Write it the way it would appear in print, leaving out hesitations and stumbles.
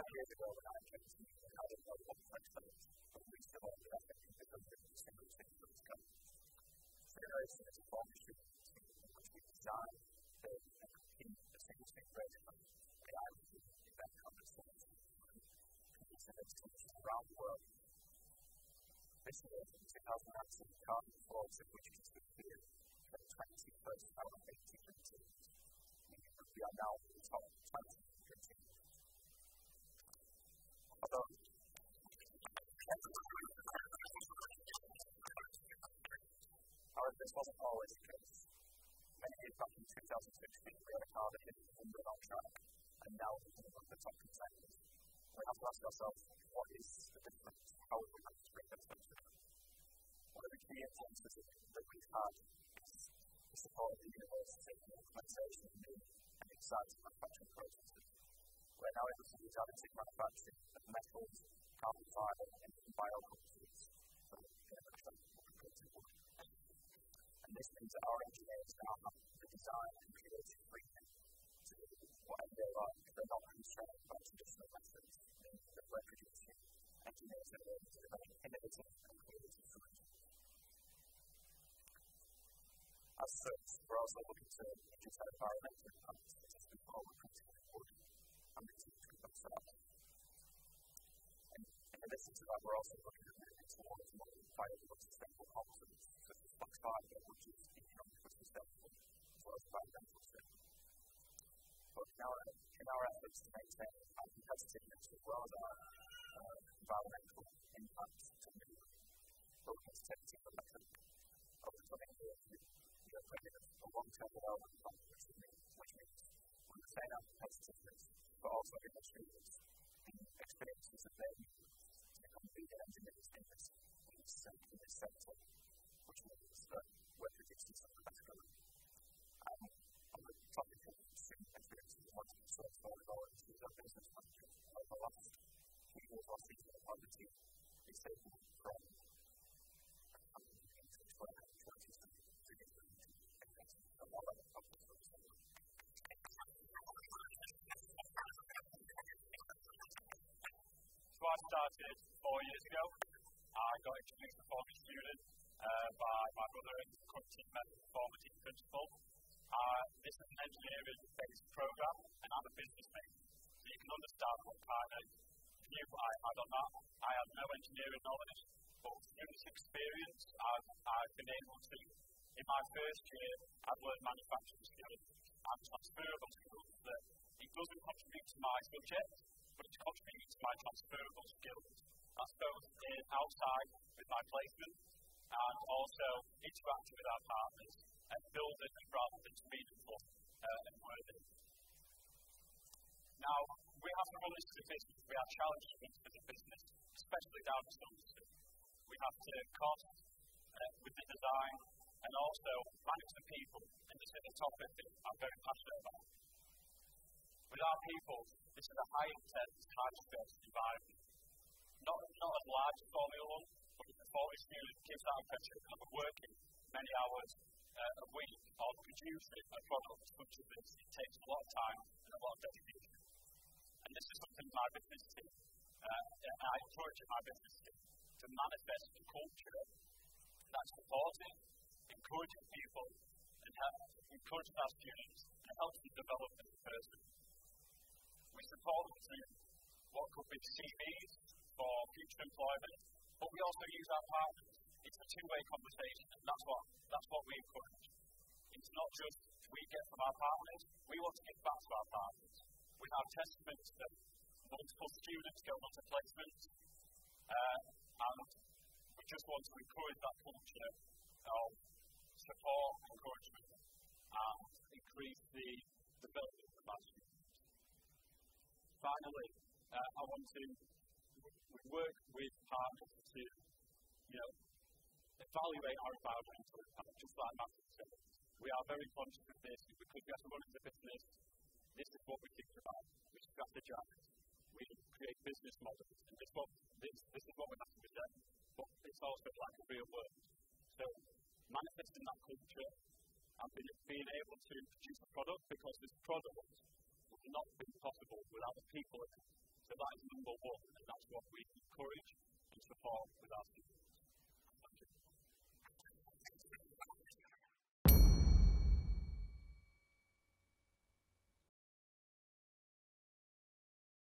years ago when I came to England, I didn't know what to expect, but we still ended up making the different single things that was coming. SHU Racing is a partnership in which we design, build, and compete the single thing racing we are the event competitions around the world. This year, in 2019, Carbon Force, of which consisted of 20 first out of 80 teams, meaning that we are now in the top 20 teams. Although, however, this wasn't always the case. Many years back in 2016, we had a car that didn't win on track, and now we're one of the top contenders. We have to ask ourselves, what is the difference? How are we going to bring this up? One of the key influences that we've had is the support of the university and the implementation of new and exciting manufacturing processes. We're now able to use additive manufacturing of metals, carbon fibre, and biocultures. And this means that our engineers now have the design and creative freedom to do whatever they like. They're not constrained by traditional methods, meaning that we're producing engineers that are able to develop innovative and creative solutions. As such, we're also looking to reduce our environmental impacts, such as before we're printing wood and materials to compensate that. And in addition to that, we're also looking at moving towards more viable and sustainable composites, such as flex fibre, which is economically sustainable, as well as environmental sustainable. But in our efforts to maintain our competitiveness as well as our environmental impact to move, we're looking to take to electric. Over the coming years, we are putting a long-term development plan, which means we maintain our competitiveness, but also demonstrate the experiences that they need to become leading engineers in this sector, which means that we're producing some of the best going. On the topic of student experiences, I want to sort of Hoyle Vollans, who's our business manager, over the last few years while speaking about the team, is taken from So I started 4 years ago. I got introduced to former student by my brother and current team member, former team principal. This is an engineering-based program, and I'm a business major. So you can understand what kind of view I had on that. I have no engineering knowledge, but through this experience, I've been able to, in my first year, I've learned manufacturing skills and transferable skills that it doesn't contribute to my subject, but it's contributing to my transferable skills. That's both outside with my placement and also interacting with our partners and building and rather than meaningful and worthy. Now, we have to run this as a business. We have challenges as a business, especially down to industry. We have to cost with the design and also manage the people, and this is a topic that I'm very passionate about. With our people, this is a high-intense, high-stress environment. Not as large as Formula 1, but the performance student gives that impression of working many hours a week on producing a product such as this. It takes a lot of time and a lot of dedication. And this is something my business team, I encourage my business team to manifest a culture that's supporting, encouraging people, and encouraging our students, and helps them develop as a person. We support them through what could be CVs for future employment, but we also use our partners. It's a two-way conversation, and that's what we encourage. It's not just we get from our partners, we want to give back to our partners. We have testaments that multiple students go on to placements, and we just want to encourage that culture of support, encouragement, and increase the development of our students. Finally, I want to work with partners to, evaluate our environmental impact, just like Matthew said. We are very conscious of this because we have to run as a business. This is what we think about. We strategize. We create business models. And this is what we have to present. But it's also like a real world. So manifesting that culture and being able to produce a product, because this product would not be possible without the people in it. So that is number one, and that's what we encourage and support with our students.